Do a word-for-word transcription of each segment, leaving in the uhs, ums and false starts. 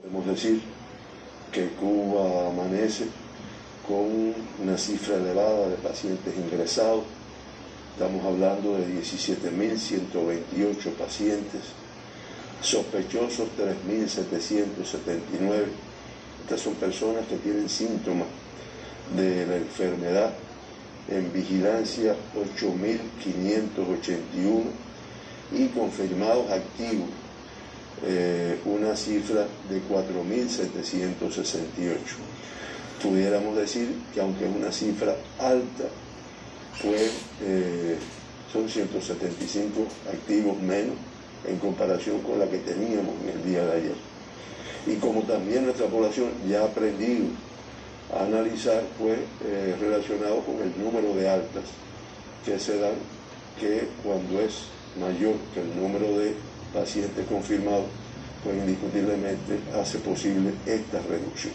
Podemos decir que Cuba amanece con una cifra elevada de pacientes ingresados. Estamos hablando de diecisiete mil ciento veintiocho pacientes, sospechosos tres mil setecientos setenta y nueve. Estas son personas que tienen síntomas de la enfermedad. En vigilancia ocho mil quinientos ochenta y uno y confirmados activos eh, una cifra de cuatro mil setecientos sesenta y ocho. Pudiéramos decir que aunque es una cifra alta, pues eh, son ciento setenta y cinco activos menos en comparación con la que teníamos en el día de ayer. Y como también nuestra población ya ha aprendido a analizar, pues eh, relacionado con el número de altas que se dan, que cuando es mayor que el número de pacientes confirmados, pues indiscutiblemente hace posible esta reducción.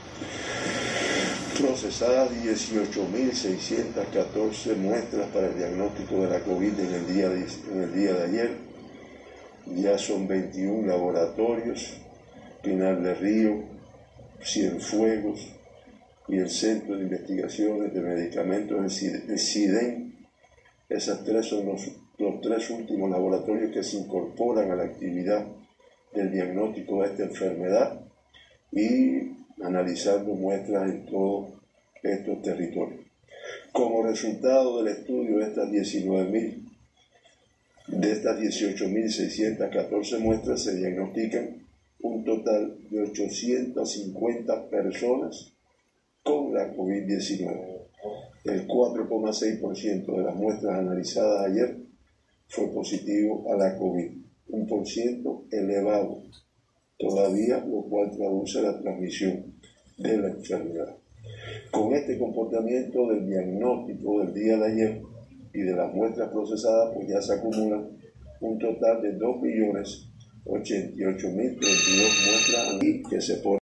Procesadas dieciocho mil seiscientas catorce muestras para el diagnóstico de la COVID en el día de, en el día de ayer. Ya son veintiún laboratorios, Pinar del Río, Cienfuegos y el Centro de Investigaciones de Medicamentos, el CIDEN. Esas tres son los, los tres últimos laboratorios que se incorporan a la actividad del diagnóstico de esta enfermedad y analizando muestras en todos estos territorios. Como resultado del estudio de estas diecinueve mil, de estas dieciocho mil seiscientas catorce muestras, se diagnostican un total de ochocientas cincuenta personas con la COVID diecinueve. El cuatro coma seis por ciento de las muestras analizadas ayer fue positivo a la COVID, un por ciento elevado todavía, lo cual traduce la transmisión de la enfermedad. Con este comportamiento del diagnóstico del día de ayer y de las muestras procesadas, pues ya se acumulan un total de dos millones ochenta y ocho mil treinta y dos muestras que se ponen